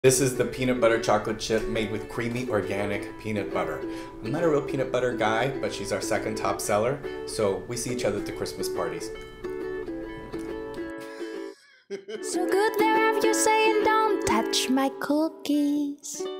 This is the peanut butter chocolate chip made with creamy organic peanut butter. I'm not a real peanut butter guy, but she's our second top seller, so we see each other at the Christmas parties. So good, wherever you saying don't touch my cookies.